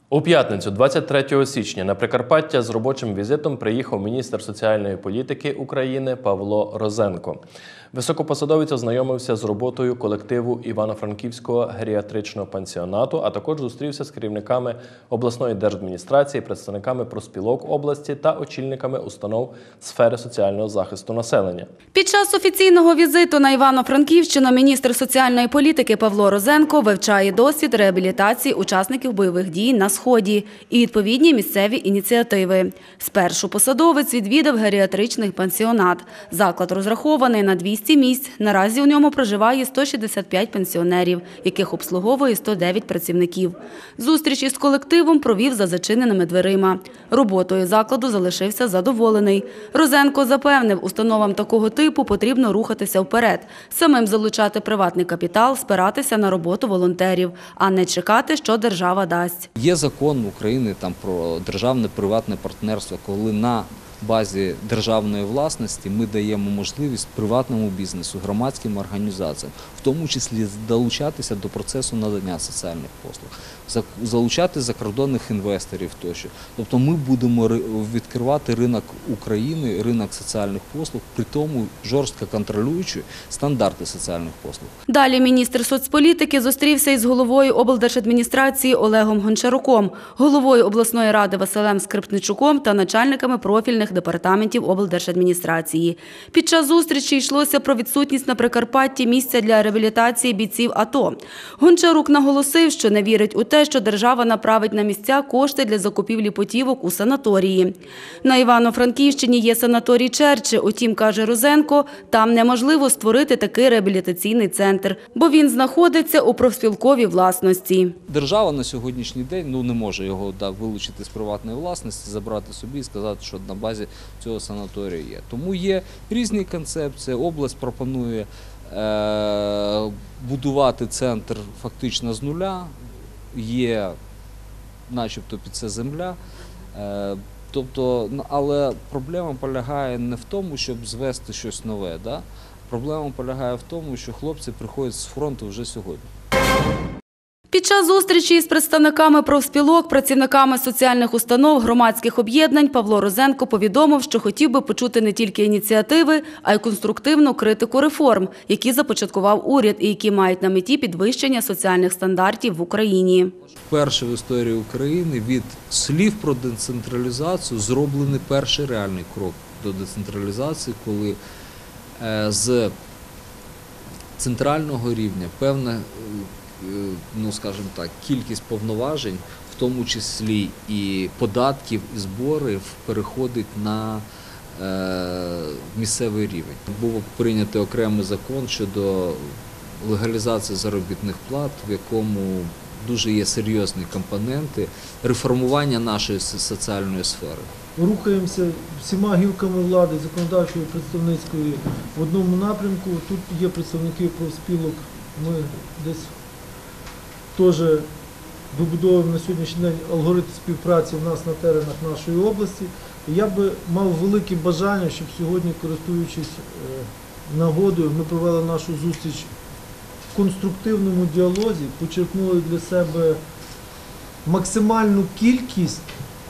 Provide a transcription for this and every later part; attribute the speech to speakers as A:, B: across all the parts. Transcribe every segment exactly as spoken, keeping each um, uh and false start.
A: У п'ятницю, двадцять третього січня, на Прикарпаття з робочим візитом приїхав міністр соціальної політики України Павло Розенко. Високопосадовець ознайомився з роботою колективу Івано-Франківського геріатричного пансіонату, а також зустрівся з керівниками обласної держадміністрації, представниками профспілок області та очільниками установ сфери соціального захисту населення.
B: Під час офіційного візиту на Івано-Франківщину міністр соціальної політики Павло Розенко вивчає досвід реабілітації учасників бойових дій на Сході і відповідні місцеві ініціативи. Спершу посадовець відвідав геріатричний пансіонат. Заклад розрахований на двісті місць. Наразі у ньому проживає сто шістдесят п'ять пенсіонерів, яких обслуговує сто дев'ять працівників. Зустріч із колективом провів за зачиненими дверима. Роботою закладу залишився задоволений. Розенко запевнив, установам такого типу потрібно рухатися вперед, самим залучати приватний капітал, спиратися на роботу волонтерів, а не чекати, що держава дасть.
C: Є закон України там про державне приватне партнерство, коли на базі державної власності ми даємо можливість приватному бізнесу, громадським організаціям, в тому числі долучатися до процесу надання соціальних послуг, залучати закордонних інвесторів тощо. Тобто ми будемо відкривати ринок України, ринок соціальних послуг, при тому жорстко контролюючи стандарти соціальних послуг.
B: Далі міністр соцполітики зустрівся із головою облдержадміністрації Олегом Гончаруком, головою обласної ради Василем Скрипничуком та начальниками профільних департаментів облдержадміністрації. Під час зустрічі йшлося про відсутність на Прикарпатті місця для реабілітації бійців АТО. Гончарук наголосив, що не вірить у те, що держава направить на місця кошти для закупівлі путівок у санаторії. На Івано-Франківщині є санаторій Черчі, утім, каже Розенко, там неможливо створити такий реабілітаційний центр, бо він знаходиться у профспілковій власності.
C: Держава на сьогоднішній день ну, не може його да, вилучити з приватної власності, забрати собі і сказати, що на базі цього санаторію є. Тому є різні концепції. Область пропонує е, будувати центр фактично з нуля, є начебто під це земля. Е, тобто, але проблема полягає не в тому, щоб звести щось нове. Да? Проблема полягає в тому, що хлопці приходять з фронту вже сьогодні.
B: Під час зустрічі із представниками профспілок, працівниками соціальних установ, громадських об'єднань Павло Розенко повідомив, що хотів би почути не тільки ініціативи, а й конструктивну критику реформ, які започаткував уряд і які мають на меті підвищення соціальних стандартів в Україні.
C: Вперше в історії України від слів про децентралізацію зроблений перший реальний крок до децентралізації, коли з центрального рівня певна, ну, скажімо так, кількість повноважень, в тому числі і податків, і зборів, переходить на е, місцевий рівень. Був прийнятий окремий закон щодо легалізації заробітних плат, в якому дуже є серйозні компоненти реформування нашої соціальної сфери.
D: Рухаємося всіма гілками влади, законодавчої, представницької, в одному напрямку. Тут є представники профспілок, ми десь теж вибудовуємо на сьогоднішній день алгоритм співпраці в нас на теренах нашої області. Я би мав велике бажання, щоб сьогодні, користуючись нагодою, ми провели нашу зустріч в конструктивному діалозі, почерпнули для себе максимальну кількість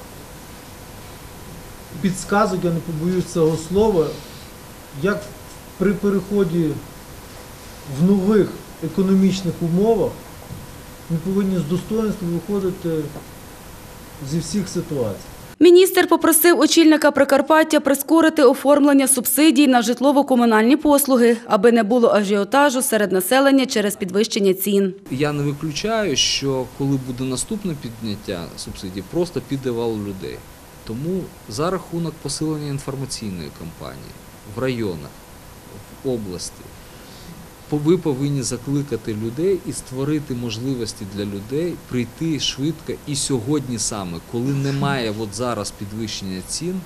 D: підсказок, я не побоюсь цього слова, як при переході в нових економічних умовах ми повинні з достоинством виходити зі всіх ситуацій.
B: Міністр попросив очільника Прикарпаття прискорити оформлення субсидій на житлово-комунальні послуги, аби не було ажіотажу серед населення через підвищення цін.
C: Я не виключаю, що коли буде наступне підняття субсидій, просто піде вал людей. Тому за рахунок посилення інформаційної кампанії в районах, в області, ви повинні закликати людей і створити можливості для людей прийти швидко і сьогодні саме, коли немає от зараз підвищення цін,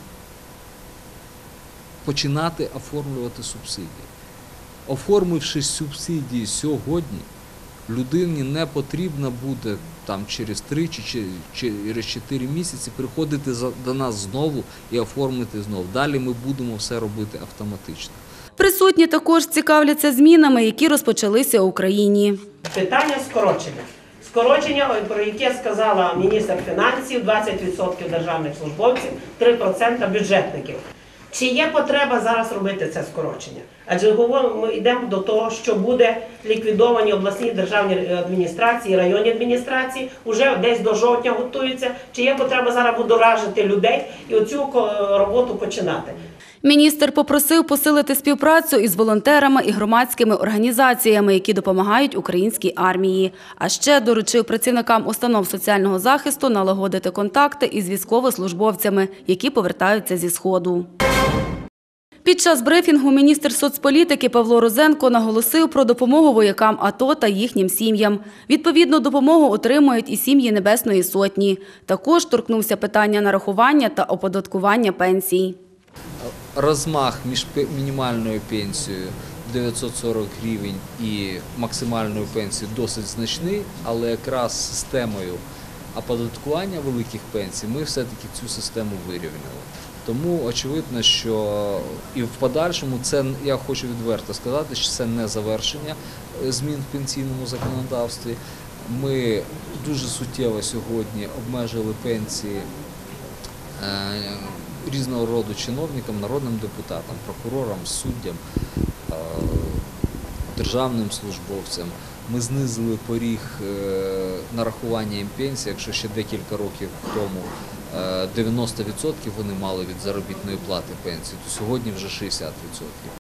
C: починати оформлювати субсидії. Оформивши субсидії сьогодні, людині не потрібно буде там через три чи через чотири місяці приходити до нас знову і оформити знову. Далі ми будемо все робити автоматично.
B: Присутні також цікавляться змінами, які розпочалися в Україні.
E: Питання скорочення. Скорочення, про яке сказала міністр фінансів, двадцять відсотків державних службовців, три відсотки бюджетників. Чи є потреба зараз робити це скорочення? Адже ми йдемо до того, що буде ліквідовані обласні державні адміністрації, районні адміністрації, вже десь до жовтня готуються. Чи є потреба зараз будоражити людей і оцю роботу починати?
B: Міністр попросив посилити співпрацю із волонтерами і громадськими організаціями, які допомагають українській армії. А ще доручив працівникам установ соціального захисту налагодити контакти із військовослужбовцями, які повертаються зі Сходу. Під час брифінгу міністр соцполітики Павло Розенко наголосив про допомогу воякам АТО та їхнім сім'ям. Відповідну допомогу отримують і сім'ї Небесної Сотні. Також торкнувся питання нарахування та оподаткування пенсій.
C: Розмах між мінімальною пенсією дев'ятсот сорок гривень і максимальною пенсією досить значний, але якраз системою оподаткування великих пенсій ми все-таки цю систему вирівняли. Тому очевидно, що і в подальшому, це, я хочу відверто сказати, що це не завершення змін в пенсійному законодавстві. Ми дуже суттєво сьогодні обмежили пенсії різного роду чиновникам, народним депутатам, прокурорам, суддям, державним службовцям. Ми знизили поріг нарахування їм пенсії, якщо ще декілька років тому дев'яносто відсотків вони мали від заробітної плати пенсії, то сьогодні вже шістдесят відсотків.